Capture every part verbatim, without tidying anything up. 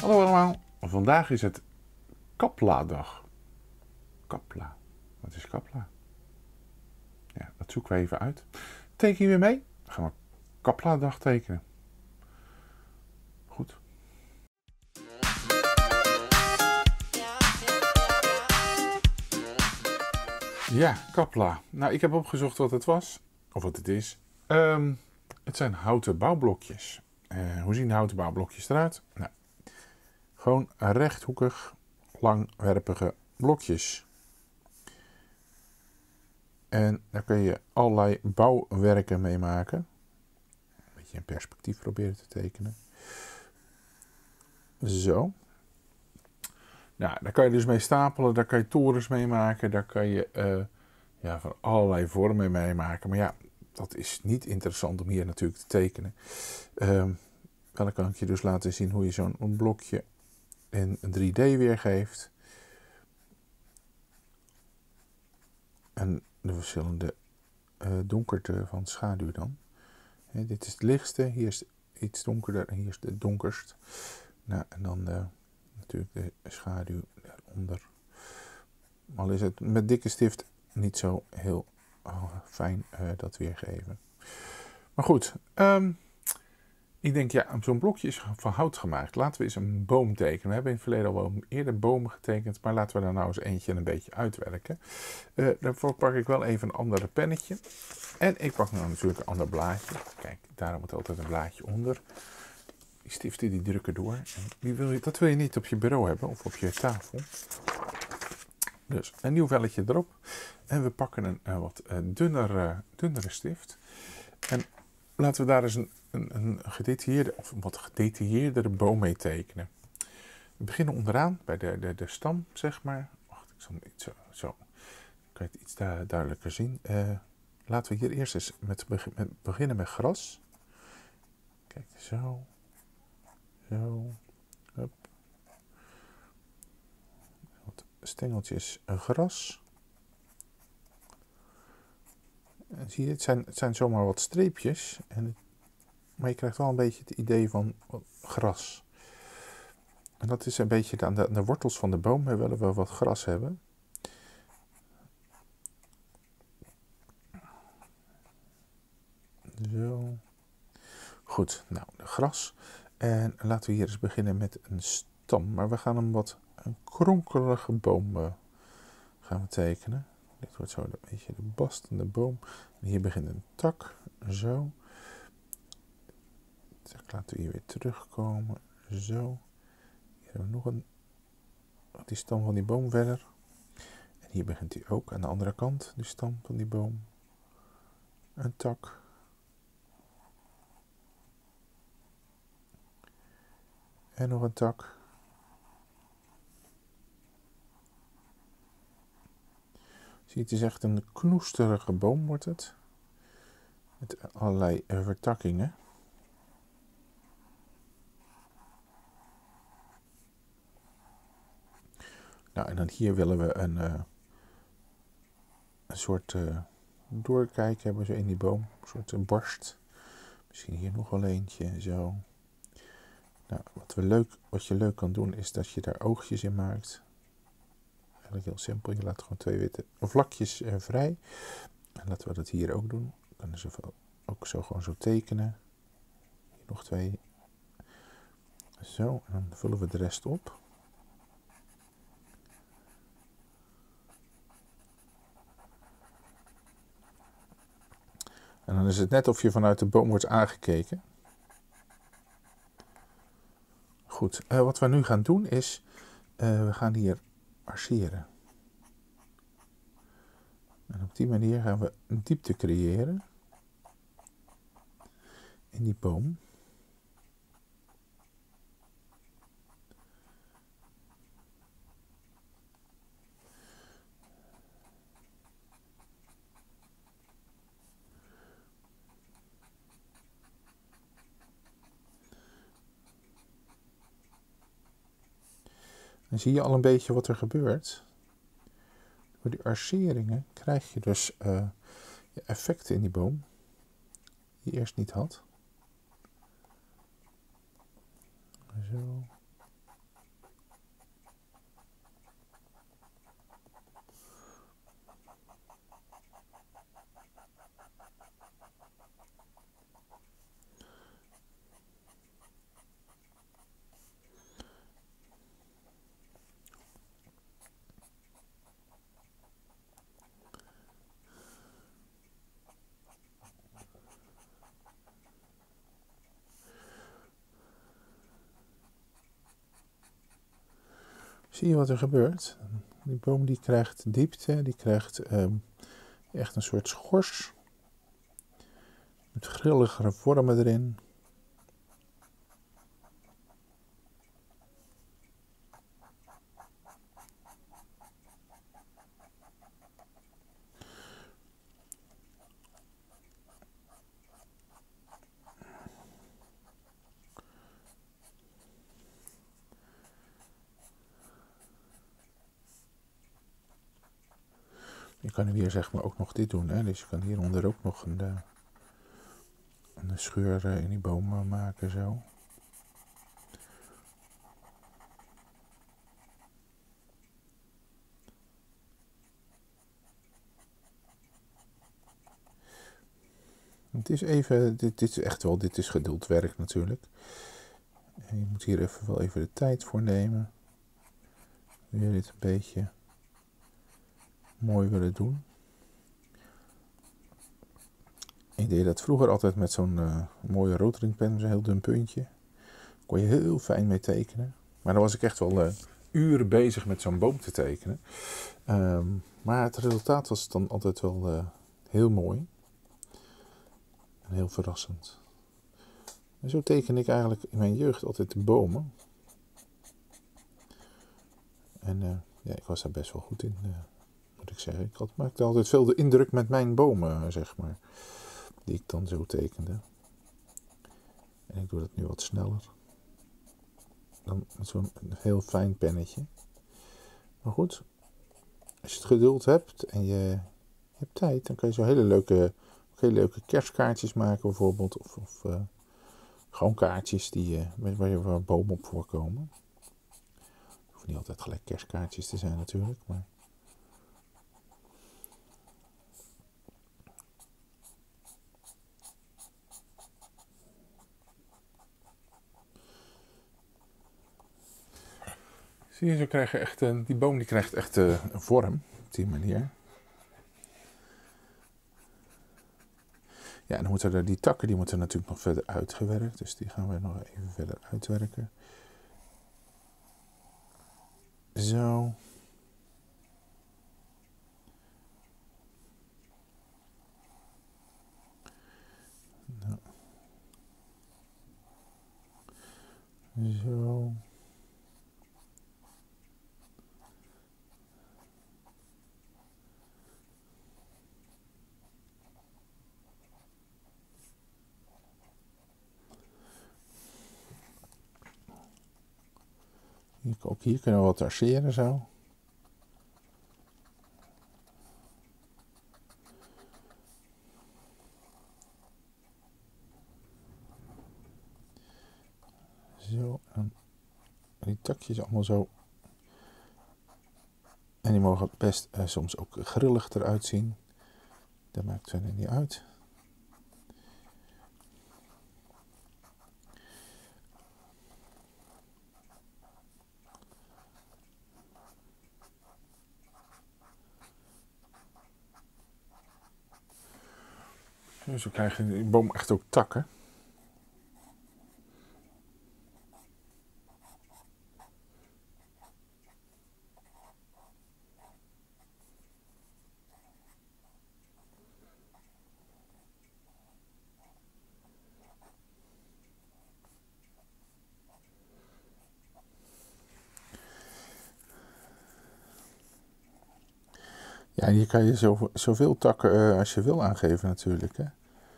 Hallo allemaal, vandaag is het Kapla-dag. Kapla, wat is Kapla? Ja, dat zoeken we even uit. Teken je weer mee? Dan gaan we Kapla-dag tekenen. Goed. Ja, Kapla. Nou, ik heb opgezocht wat het was, of wat het is. Um, het zijn houten bouwblokjes. Uh, hoe zien de houten bouwblokjes eruit? Nou, gewoon rechthoekig, langwerpige blokjes. En daar kun je allerlei bouwwerken mee maken. Een beetje in perspectief proberen te tekenen. Zo. Nou, daar kan je dus mee stapelen, daar kan je torens mee maken, daar kan je uh, ja, van allerlei vormen mee maken. Maar ja, dat is niet interessant om hier natuurlijk te tekenen. Uh, wel kan ik je dus laten zien hoe je zo'n blokje in drie D weergeeft. En de verschillende uh, donkerte van schaduw dan. He, dit is het lichtste, hier is iets donkerder en hier is het donkerst. Nou, en dan uh, natuurlijk de schaduw eronder. Al is het met dikke stift niet zo heel oh, fijn uh, dat weergeven. Maar goed, um, ik denk ja, zo'n blokje is van hout gemaakt. Laten we eens een boom tekenen. We hebben in het verleden al wel eerder bomen getekend, maar laten we daar nou eens eentje een beetje uitwerken. Uh, daarvoor pak ik wel even een ander pennetje. En ik pak nou natuurlijk een ander blaadje. Kijk, daarom moet altijd een blaadje onder. Die stiften die drukken door. En die wil je, dat wil je niet op je bureau hebben of op je tafel. Dus een nieuw velletje erop. En we pakken een, een wat dunnere, dunnere stift. En laten we daar eens een, een, een gedetailleerde of een wat gedetailleerdere boom mee tekenen. We beginnen onderaan bij de, de, de stam, zeg maar. Wacht, ik zal het zo. zo. Kan je het iets du- duidelijker zien. Uh, laten we hier eerst eens met, met beginnen met gras. Kijk, zo. Zo. Hup. Wat stengeltjes gras. En zie je, het zijn, het zijn zomaar wat streepjes. En het, maar je krijgt wel een beetje het idee van gras. En dat is een beetje aan de, aan de wortels van de boom. We willen we wat gras hebben. Zo. Goed, nou, de gras. En laten we hier eens beginnen met een stam. Maar we gaan hem wat een kronkelige boom uh, gaan we tekenen. Dit wordt zo een beetje de bast van de boom. En hier begint een tak. Zo. Tak laten we hier weer terugkomen. Zo. Hier hebben we nog een. Die stam van die boom verder. En hier begint hij ook aan de andere kant. De stam van die boom. Een tak. En nog een tak. Zie je, het is echt een knoesterige boom wordt het. Met allerlei vertakkingen. Nou, en dan hier willen we een, uh, een soort uh, doorkijk hebben zo in die boom. Een soort uh, borst. Misschien hier nog wel eentje, zo. Nou, wat, we leuk, wat je leuk kan doen is dat je daar oogjes in maakt. Eigenlijk heel simpel. Je laat gewoon twee witte vlakjes uh, vrij. En laten we dat hier ook doen. We kunnen ze ook zo gewoon zo tekenen. Hier nog twee. Zo, en dan vullen we de rest op. En dan is het net of je vanuit de boom wordt aangekeken. Goed, uh, wat we nu gaan doen is, uh, we gaan hier arceren. En op die manier gaan we een diepte creëren in die boom. En zie je al een beetje wat er gebeurt. Door die arceringen krijg je dus uh, effecten in die boom die je eerst niet had. Zo. zie je wat er gebeurt? Die boom die krijgt diepte, die krijgt um, echt een soort schors. Met grilligere vormen erin. Je kan hier zeg maar ook nog dit doen, hè? Dus je kan hieronder ook nog een, uh, een scheur uh, in die boom uh, maken zo. Het is even, dit, dit is echt wel, dit is geduldwerk natuurlijk. En je moet hier even wel even de tijd voor nemen. Wil je dit een beetje mooi willen doen. Ik deed dat vroeger altijd met zo'n uh, mooie roteringpen, zo'n heel dun puntje. Kon je heel fijn mee tekenen. Maar dan was ik echt wel uh, uren bezig met zo'n boom te tekenen. Um, maar het resultaat was dan altijd wel uh, heel mooi. En heel verrassend. En zo teken ik eigenlijk in mijn jeugd altijd de bomen. En uh, ja, ik was daar best wel goed in, uh, moet ik zeggen. Ik had, maakte altijd veel de indruk met mijn bomen, zeg maar. Die ik dan zo tekende. En ik doe dat nu wat sneller. Dan met zo'n heel fijn pennetje. Maar goed, als je het geduld hebt en je, je hebt tijd, dan kan je zo hele leuke, hele leuke kerstkaartjes maken bijvoorbeeld. Of, of uh, gewoon kaartjes die, uh, waar, je, waar bomen op voorkomen. Het hoeft niet altijd gelijk kerstkaartjes te zijn natuurlijk, maar... Zie je, zo krijg je echt, uh, die boom die krijgt echt uh, een vorm op die manier. Ja, en dan moeten er die takken, die moeten natuurlijk nog verder uitgewerkt. Dus die gaan we nog even verder uitwerken. Zo. Nou. Zo. Hier, ook hier kunnen we wat arceren zo. Zo, en die takjes allemaal zo. En die mogen best uh, soms ook grillig eruit zien. Dat maakt verder niet uit. Dus we krijgen die boom echt ook takken. Ja, hier kan je zo, zoveel takken uh, als je wil aangeven natuurlijk, hè.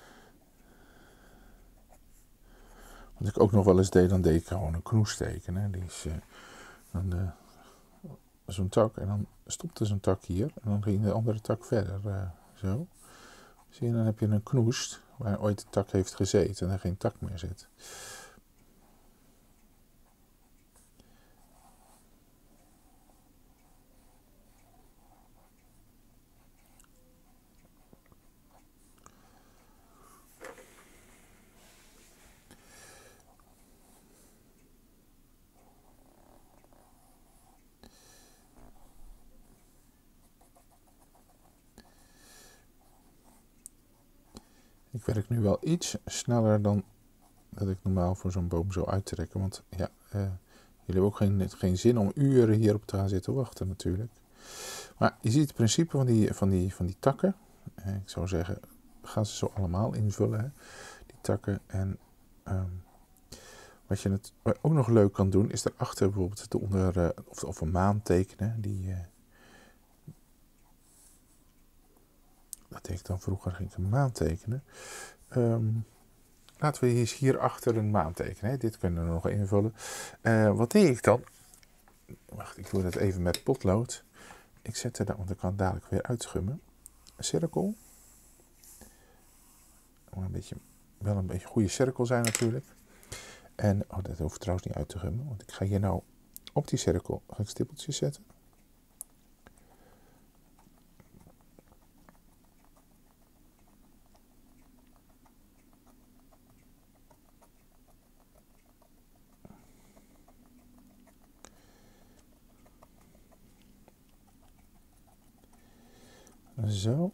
Wat ik ook nog wel eens deed, dan deed ik gewoon een knoes tekenen. Die is uh, dan uh, zo'n tak en dan stopte zo'n tak hier en dan ging de andere tak verder, uh, zo. Zie je, dan heb je een knoest waar ooit een tak heeft gezeten en er geen tak meer zit. Ik werk nu wel iets sneller dan dat ik normaal voor zo'n boom zou uittrekken. Want ja, uh, Jullie hebben ook geen, geen zin om uren hierop te gaan zitten wachten natuurlijk. Maar je ziet het principe van die, van die, van die takken. Eh, ik zou zeggen, ga ze zo allemaal invullen, hè, die takken. En um, wat je het ook nog leuk kan doen, is daarachter bijvoorbeeld onder, uh, of, of een maan tekenen. Die, uh, dat deed ik dan vroeger, ging ik een maan tekenen. Um, laten we eens hierachter een maan tekenen. Hè. Dit kunnen we nog invullen. Uh, wat deed ik dan? Wacht, ik doe dat even met potlood. Ik zet er dan, want ik kan het dadelijk weer uitschummen. Een cirkel. Een beetje, wel een beetje een goede cirkel zijn natuurlijk. En, oh, dat hoeft trouwens niet uit te gummen. Want ik ga hier nou op die cirkel ga ik stippeltjes zetten. Zo.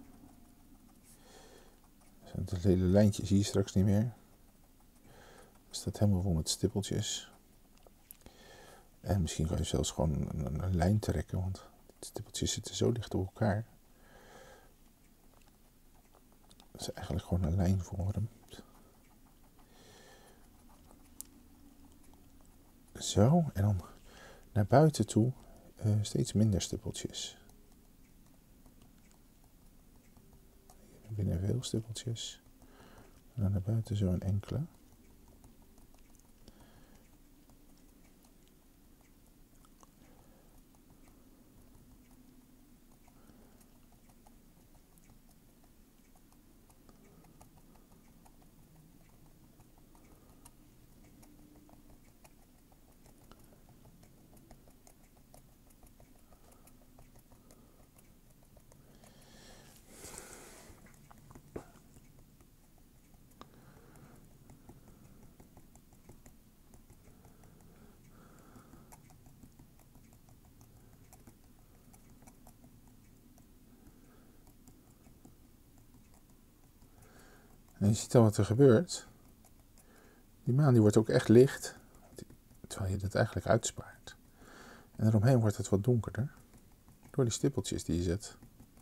De hele lijntje zie je straks niet meer. Het staat helemaal vol met stippeltjes. En misschien kan je zelfs gewoon een, een, een lijn trekken, want de stippeltjes zitten zo dicht op elkaar. Dat is eigenlijk gewoon een lijn vormt. Zo, en dan naar buiten toe uh, steeds minder stippeltjes. Hier binnen veel stippeltjes. En dan naar buiten zo een enkele. En je ziet dan wat er gebeurt. Die maan die wordt ook echt licht, terwijl je het eigenlijk uitspaart. En eromheen wordt het wat donkerder, door die stippeltjes die je zet.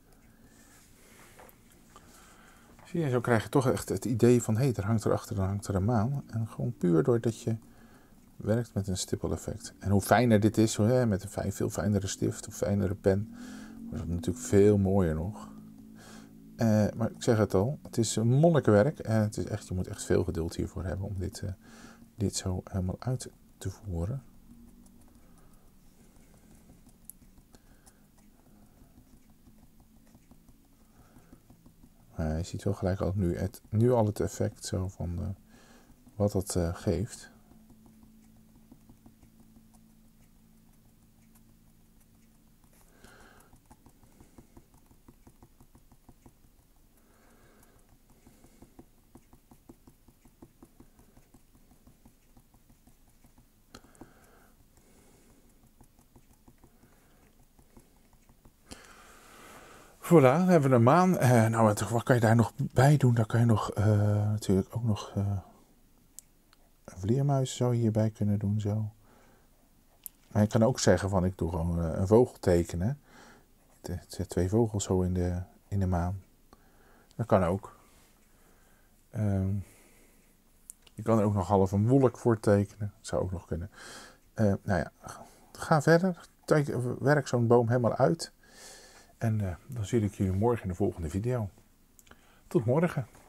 Zie je, zo krijg je toch echt het idee van, hé, hey, er hangt erachter, dan hangt er een maan. En gewoon puur doordat je werkt met een stippeleffect. En hoe fijner dit is, hè, met een fijn, veel fijnere stift of fijnere pen, wordt het natuurlijk veel mooier nog. Uh, maar ik zeg het al, het is een monnikenwerk. En het is echt, je moet echt veel geduld hiervoor hebben om dit, uh, dit zo helemaal uit te voeren. Maar je ziet wel gelijk al nu, het, nu al het effect zo van uh, wat dat uh, geeft. Voilà, dan hebben we een maan. Uh, nou, wat, wat kan je daar nog bij doen? Daar kan je nog uh, natuurlijk ook nog uh, een vleermuis zou je hierbij kunnen doen zo. Maar je kan ook zeggen van ik doe gewoon uh, een vogel tekenen. Ik zet twee vogels zo in de, in de maan. Dat kan ook. Uh, je kan er ook nog half een wolk voor tekenen. Dat zou ook nog kunnen. Uh, nou ja, ga verder. Teken, werk zo'n boom helemaal uit. En uh, dan zie ik jullie morgen in de volgende video. Tot morgen.